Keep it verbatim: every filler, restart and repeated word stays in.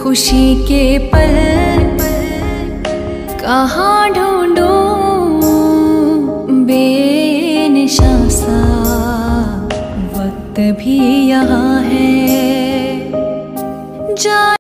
खुशी के पल कहाँ ढूंढूं, बेनिशां सा वक्त भी यहाँ है। जा